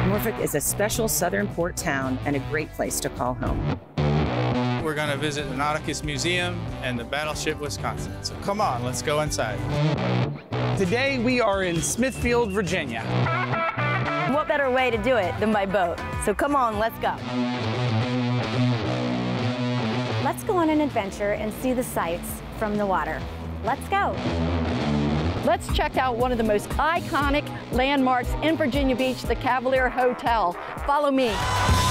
Norfolk is a special southern port town and a great place to call home. We're going to visit the Nauticus Museum and the Battleship Wisconsin. So come on, let's go inside. Today we are in Smithfield, Virginia. What better way to do it than by boat? So come on, let's go. Let's go on an adventure and see the sights from the water. Let's go. Let's check out one of the most iconic landmarks in Virginia Beach, the Cavalier Hotel. Follow me.